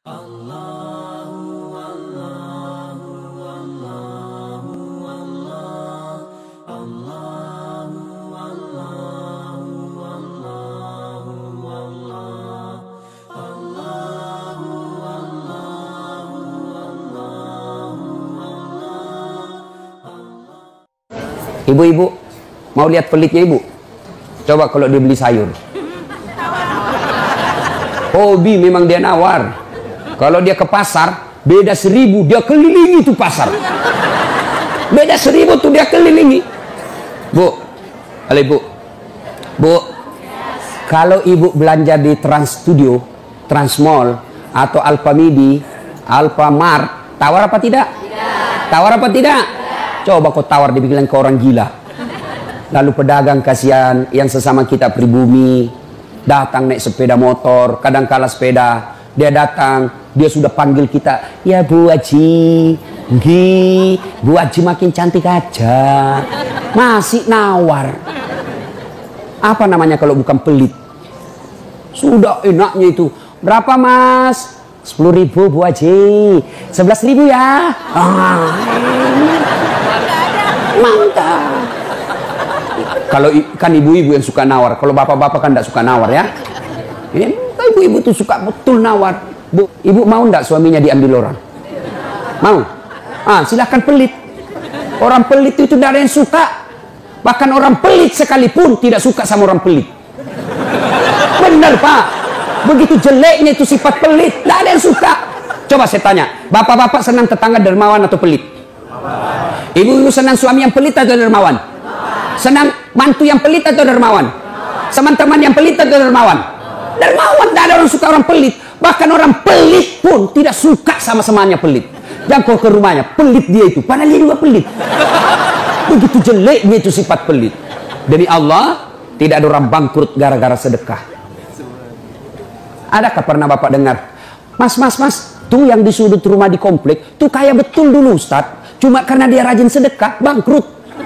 Ibu-ibu, mau lihat pelitnya ibu? Coba kalau dia beli sayur. Hobi memang dia nawar. Kalau dia ke pasar, beda 1000, dia kelilingi tuh pasar. Beda 1000 tuh dia kelilingi. Bu, halo ibu. Bu, kalau ibu belanja di Trans Studio, Trans Mall, atau Alfamidi, Alfamart, tawar apa tidak? Tidak. Tawar apa tidak? Coba kau tawar, dibilang ke orang gila. Lalu pedagang kasihan yang sesama kita pribumi datang naik sepeda motor, kadang kala sepeda, dia datang, dia sudah panggil kita, ya Bu Haji, Bu Haji makin cantik aja, masih nawar. Apa namanya kalau bukan pelit? Sudah enaknya itu, berapa Mas? 10.000 Bu Haji, 11.000 ya. Mantap. Kalau kan ibu-ibu yang suka nawar, kalau bapak-bapak kan tidak suka nawar ya. Ibu-ibu tuh suka betul nawar. Bu, ibu mau ndak suaminya diambil orang? Mau? Silahkan pelit. Orang pelit itu tidak ada yang suka. Bahkan orang pelit sekalipun tidak suka sama orang pelit. Benar Pak. Begitu jeleknya itu sifat pelit, tidak ada yang suka. Coba saya tanya, bapak-bapak senang tetangga dermawan atau pelit? Ibu-ibu senang suami yang pelit atau dermawan? Senang mantu yang pelit atau dermawan? Teman-teman yang pelit atau dermawan? Dermawan, tidak ada orang suka orang pelit. Bahkan orang pelit pun tidak suka sama semuanya pelit. Jangkau ke rumahnya, pelit dia itu, padahal dia juga pelit. Begitu jeleknya itu sifat pelit. Demi Allah, tidak ada orang bangkrut gara-gara sedekah. Adakah pernah bapak dengar, Mas, tuh yang di sudut rumah di komplek, tuh kaya betul dulu Ustadz. Cuma karena dia rajin sedekah, bangkrut.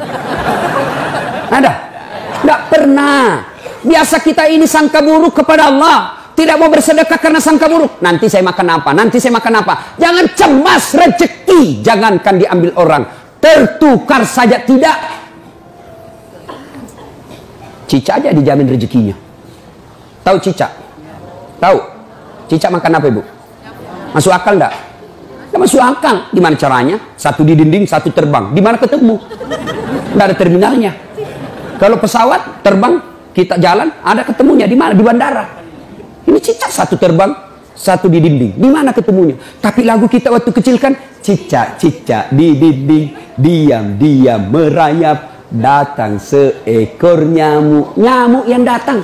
Ada? Tidak pernah. Biasa kita ini sangka buruk kepada Allah. Tidak mau bersedekah karena sangka buruk. Nanti saya makan apa? Nanti saya makan apa? Jangan cemas rezeki. Jangankan diambil orang. Tertukar saja tidak. Cica aja dijamin rezekinya. Tahu Cica? Tahu? Cica makan apa ibu? Masuk akal enggak? Tidak masuk akal. Gimana caranya? Satu di dinding, satu terbang. Di mana ketemu? Tidak ada terminalnya. Kalau pesawat terbang, kita jalan, ada ketemunya di mana? Di bandara. Ini Cica satu terbang, satu di dinding. Di mana ketemunya? Tapi lagu kita waktu kecil kan, Cica di dinding, diam merayap, datang seekor nyamuk. Nyamuk yang datang.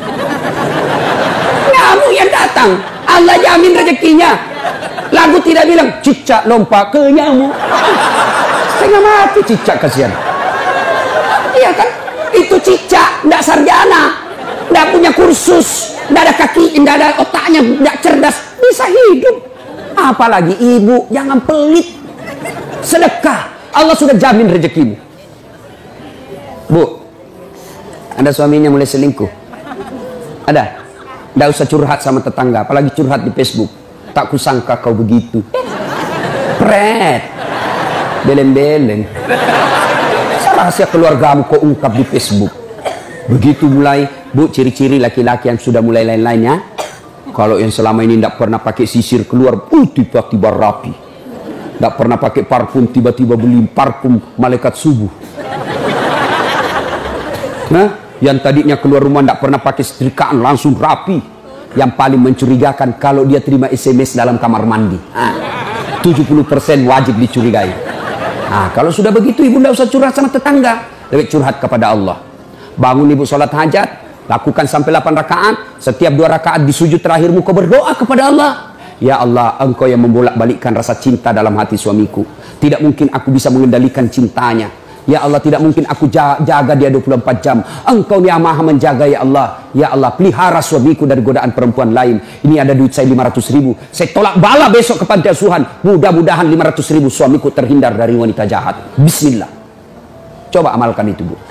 Nyamuk yang datang. Allah jamin rezekinya. Lagu tidak bilang Cica lompat ke nyamuk. Setengah mati Cica, kasihan. Iya kan? Itu Cica, tidak sarjana, tidak punya kursus, tidak ada kaki, tidak ada otaknya, tidak cerdas, bisa hidup. Apalagi ibu, jangan pelit. Sedekah, Allah sudah jamin rezekimu. Bu, ada suaminya mulai selingkuh? Ada? Tidak usah curhat sama tetangga, apalagi curhat di Facebook. Tak kusangka kau begitu. Pret. Beleng-beleng. Rahasia keluargamu kau ungkap di Facebook. Begitu mulai, Bu, ciri-ciri laki-laki yang sudah mulai lain-lainnya. Kalau yang selama ini tidak pernah pakai sisir keluar, tiba-tiba rapi. Tidak pernah pakai parfum, tiba-tiba beli parfum malaikat subuh. Nah, yang tadinya keluar rumah tidak pernah pakai setrikaan, langsung rapi. Yang paling mencurigakan kalau dia terima SMS dalam kamar mandi. 70% wajib dicurigai. Kalau sudah begitu ibu tidak usah curhat sama tetangga. Lebih curhat kepada Allah. Bangun ibu sholat hajat. Lakukan sampai 8 rakaat. Setiap 2 rakaat di sujud terakhirmu kau berdoa kepada Allah. Ya Allah, engkau yang membolak-balikkan rasa cinta dalam hati suamiku. Tidak mungkin aku bisa mengendalikan cintanya. Ya Allah, tidak mungkin aku jaga dia 24 jam. Engkau yang maha menjaga ya Allah. Ya Allah, pelihara suamiku dari godaan perempuan lain. Ini ada duit saya 500.000. Saya tolak bala besok ke panti asuhan. Mudah-mudahan 500.000 suamiku terhindar dari wanita jahat. Bismillah. Coba amalkan itu, Bu.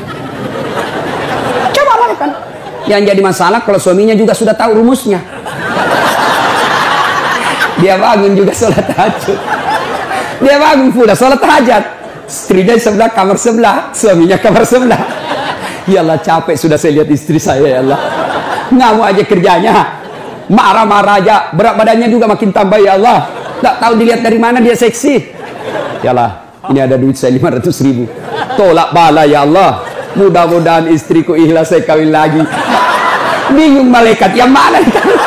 Coba amalkan. Yang jadi masalah kalau suaminya juga sudah tahu rumusnya. Dia bangun juga sholat tahajud. Dia bangun pula sholat hajat. Istrinya sebelah, kamar sebelah, suaminya kamar sebelah. Ya Allah, capek sudah saya lihat istri saya, ya Allah. Ngamuk aja kerjanya, marah-marah aja, berat badannya juga makin tambah, ya Allah. Tak tahu dilihat dari mana dia seksi. Ya Allah, ini ada duit saya 500.000. Tolak bala, ya Allah. Mudah-mudahan istriku ikhlas saya kawin lagi. Bingung malaikat yang mana?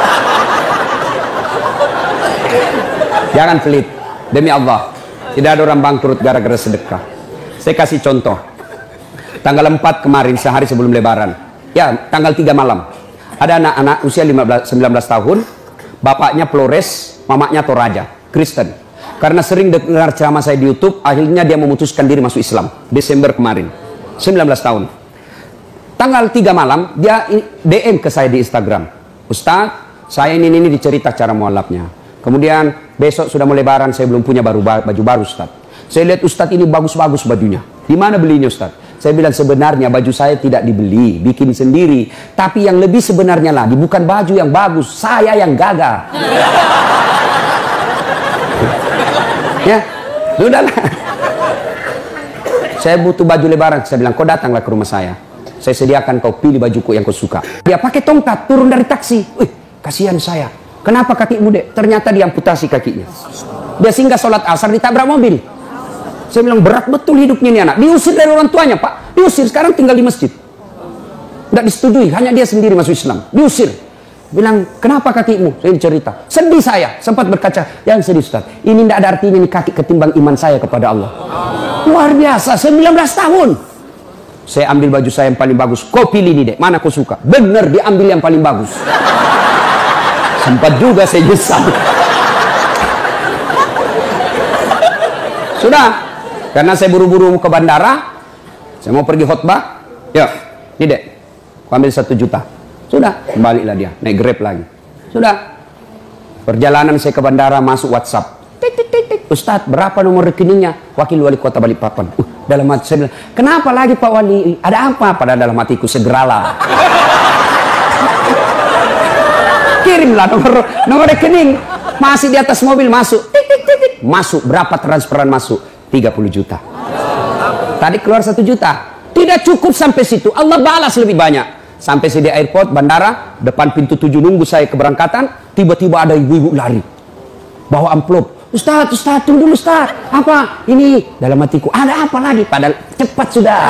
Jangan pelit, demi Allah. Tidak ada orang bangkrut gara-gara sedekah. Saya kasih contoh. Tanggal 4 kemarin, sehari sebelum lebaran. Ya, tanggal 3 malam. Ada anak-anak usia 19 tahun. Bapaknya Flores, mamanya Toraja, Kristen. Karena sering dengar ceramah saya di YouTube, akhirnya dia memutuskan diri masuk Islam. Desember kemarin. 19 tahun. Tanggal 3 malam, dia DM ke saya di Instagram. Ustaz, saya ini dicerita cara mualafnya. Kemudian besok sudah mau lebaran, saya belum punya baju baru, Ustaz. Saya lihat Ustaz ini bagus-bagus bajunya. Di mana belinya, Ustaz? Saya bilang sebenarnya baju saya tidak dibeli, bikin sendiri. Tapi yang lebih sebenarnya lagi, bukan baju yang bagus, saya yang gagal. Ya, sudahlah. Saya butuh baju lebaran. Saya bilang, kau datanglah ke rumah saya. Saya sediakan, kau pilih bajuku yang kau suka. Dia pakai tongkat, turun dari taksi. Wih, kasihan saya. Kenapa kakimu, Dek? Ternyata diamputasi kakinya. Dia singgah sholat asar, ditabrak mobil. Saya bilang, berat betul hidupnya ini anak. Diusir dari orang tuanya, Pak. Diusir, sekarang tinggal di masjid. Tidak disetujui, hanya dia sendiri masuk Islam. Diusir. Bilang, kenapa kakimu? Saya cerita. Sedih saya, sempat berkaca. Yang sedih, Ustaz. Ini tidak ada artinya ini kaki ketimbang iman saya kepada Allah. Luar biasa, 19 tahun. Saya ambil baju saya yang paling bagus. Kau pilih ini, Dek. Mana kau suka? Bener, diambil yang paling bagus. Sempat juga saya nyesal. Sudah. Karena saya buru-buru ke bandara. Saya mau pergi khutbah. Ya, ini, Dek. Kau ambil 1 juta. Sudah, kembalilah dia. Naik Grab lagi. Sudah. Perjalanan saya ke bandara, masuk WhatsApp. Tik, tik, tik, tik. Ustadz, berapa nomor rekeningnya? Wakil Wali Kota Balikpapan. Dalam hati saya bilang, kenapa lagi Pak Wali? Ada apa? Pada dalam hatiku, segeralah. Kirimlah nomor rekening. Masih di atas mobil, masuk. Tik, tik, tik, tik. Masuk. Berapa transferan masuk? 30 juta. Tadi keluar 1 juta. Tidak cukup sampai situ. Allah balas lebih banyak. Sampai saya di airport, bandara, depan pintu 7 nunggu saya keberangkatan. Tiba-tiba ada ibu-ibu lari. Bawa amplop. Ustaz, tunggu dulu Ustaz. Apa? Ini dalam hatiku. Ada apa lagi? Padahal cepat sudah.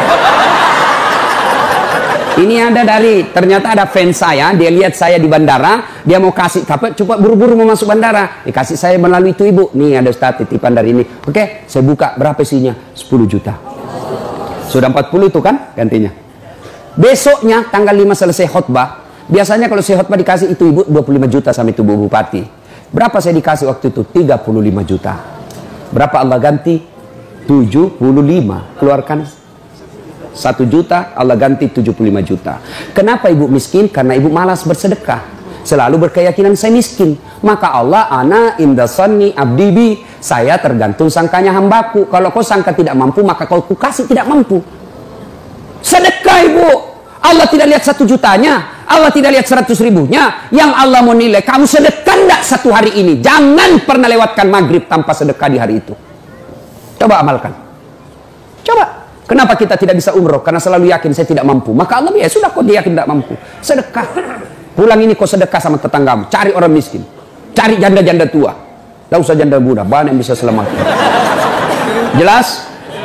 Ini ada ternyata ada fans saya. Dia lihat saya di bandara. Dia mau kasih, cepat buru-buru mau masuk bandara. Dikasih saya melalui itu ibu. Nih ada Ustaz titipan dari ini. Oke, saya buka. Berapa isinya? 10 juta. Sudah 40 itu kan gantinya. Besoknya tanggal 5 selesai khutbah. Biasanya kalau saya khutbah dikasih itu ibu 25 juta sama itu Bu Bupati. Berapa saya dikasih waktu itu? 35 juta. Berapa Allah ganti? 75. Keluarkan 1 juta, Allah ganti 75 juta. Kenapa ibu miskin? Karena ibu malas bersedekah. Selalu berkeyakinan saya miskin. Maka Allah, ana indasanni abdibi. Saya tergantung sangkanya hambaku. Kalau kau sangka tidak mampu, maka kau kasih tidak mampu. Sedekah ibu. Allah tidak lihat 1 jutanya. Allah tidak lihat 100 ribunya. Yang Allah mau nilai, kamu sedekah enggak 1 hari ini. Jangan pernah lewatkan maghrib tanpa sedekah di hari itu. Coba amalkan. Coba. Kenapa kita tidak bisa umroh? Karena selalu yakin saya tidak mampu. Maka Allah, ya sudah kau yakin tidak mampu. Sedekah. Pulang ini kau sedekah sama tetanggamu. Cari orang miskin. Cari janda-janda tua. Tidak usah janda muda. Banyak yang bisa selamat. Jelas?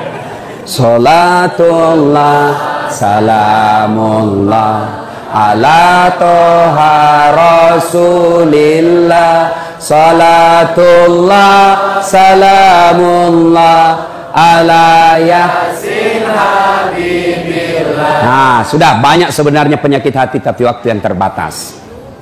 Salatullah, salamullah ala toha rasulillah. Salatullah, salamullah ala yasin habibillah. Nah, sudah banyak sebenarnya penyakit hati, tapi waktu yang terbatas.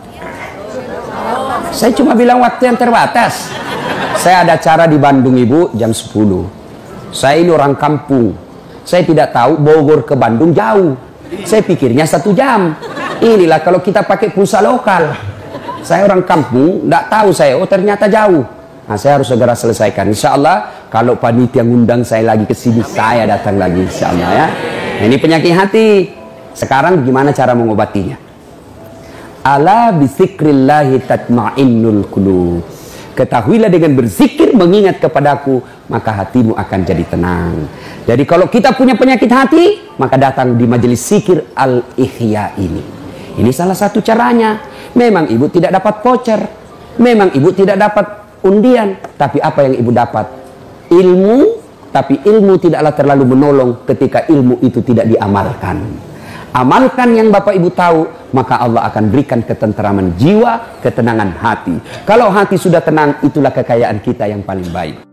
Saya cuma bilang waktu yang terbatas. Saya ada acara di Bandung ibu jam 10. Saya ini orang kampung. Saya tidak tahu Bogor ke Bandung jauh. Saya pikirnya 1 jam. Inilah kalau kita pakai pulsa lokal. Saya orang kampung, tidak tahu saya. Oh ternyata jauh. Nah saya harus segera selesaikan. Insya Allah kalau panitia ngundang saya lagi ke sini, saya datang lagi. Insya Allah ya. Nah, ini penyakit hati. Sekarang gimana cara mengobatinya? Ala bizikrillahi tatma'innul qulub. Ketahuilah dengan berzikir mengingat kepadaku, maka hatimu akan jadi tenang. Jadi kalau kita punya penyakit hati, maka datang di majelis zikir Al-Ihya ini. Ini salah satu caranya. Memang ibu tidak dapat voucher, memang ibu tidak dapat undian, tapi apa yang ibu dapat? Ilmu, tapi ilmu tidaklah terlalu menolong ketika ilmu itu tidak diamalkan. Amalkan yang Bapak Ibu tahu, maka Allah akan berikan ketenteraman jiwa, ketenangan hati. Kalau hati sudah tenang, itulah kekayaan kita yang paling baik.